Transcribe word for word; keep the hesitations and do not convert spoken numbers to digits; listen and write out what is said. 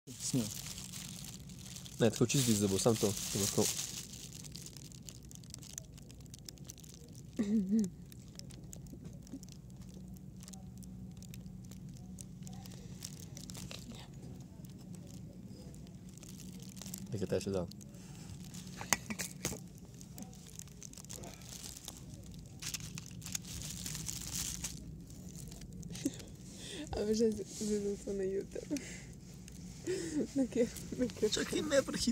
Snima. Ne, tako čist da bo sam to. Tako. Nekaj teče dal. A veš, da je to na YouTube. Nekaj, nekaj. Čakaj, ne prehitro.